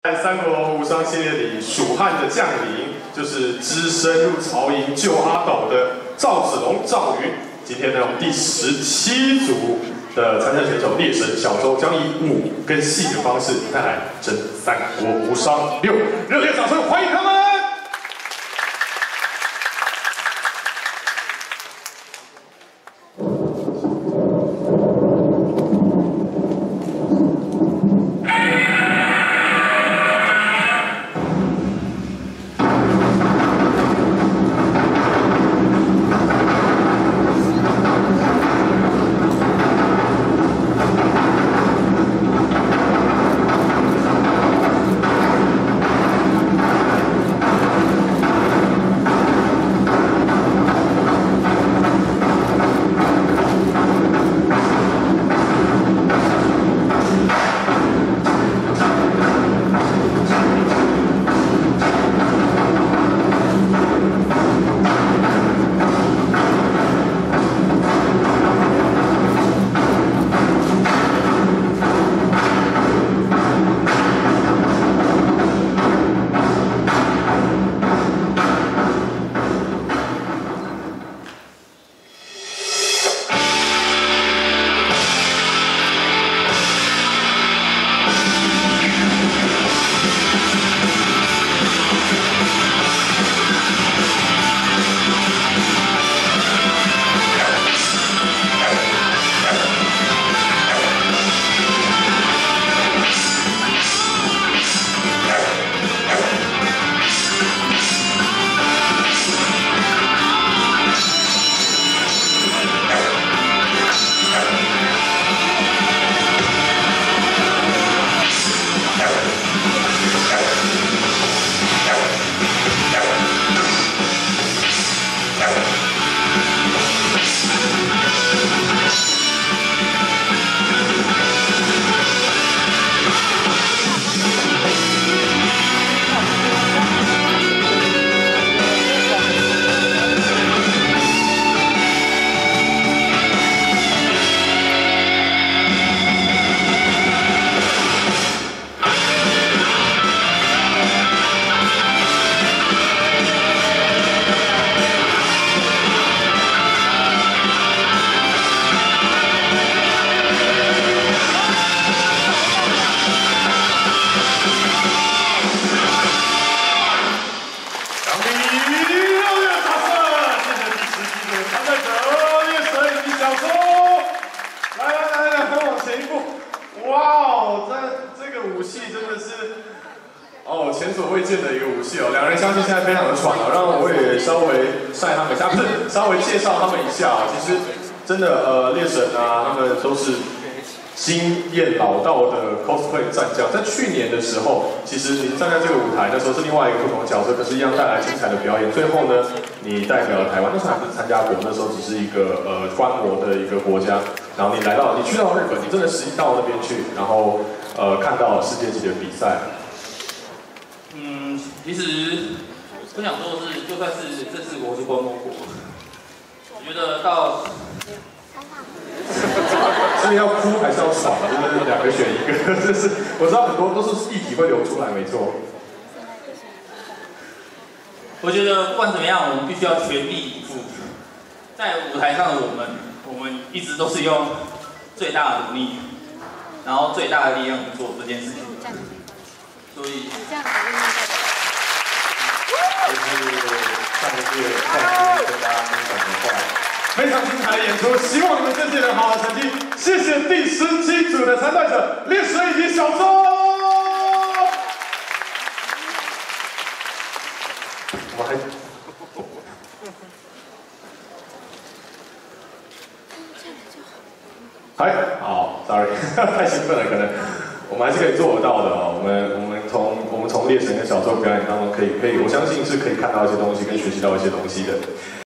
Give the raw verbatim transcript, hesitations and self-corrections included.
在三国无双系列里，蜀汉的将领就是只身入曹营救阿斗的赵子龙、赵云。今天呢，我们第十七组的参赛选手猎神小周将以武跟戏的方式带来真三国无双六，热烈掌声欢迎他们！ 哦，前所未见的一个武器哦，两人相信现在非常的喘哦，让我也稍微晒他们一下，不是稍微介绍他们一下啊。其实真的呃，猎神啊，他们都是经验老道的 cosplay 战将。在去年的时候，其实你站在这个舞台，那时候是另外一个不同的角色，可是一样带来精彩的表演。最后呢，你代表了台湾，那时候还不是参加国，那时候只是一个呃观摩的一个国家。然后你来到，你去到日本，你真的实际到那边去，然后呃看到世界级的比赛。 嗯，其实我想说的是，就算是这四国是观光国，我觉得到， 所以要哭还是要爽，就是两个选一个。就是我知道很多都是议题会流出来，没错。 我觉得不管怎么样，我们必须要全力以赴。在舞台上的我们，我们一直都是用最大的努力，然后最大的力量去做这件事情。 所以，这样子就是上个月上个月跟大家分享的话，非常精彩的演出，希望你们这些人好的成绩。谢谢第十七组的参赛者猎神以及小周。我们还，还好 ，sorry， 太兴奋了，可能。 我们还是可以做得到的哦。我们我们从我们从猎神跟小周表演当中，可以可以，我相信是可以看到一些东西，跟学习到一些东西的。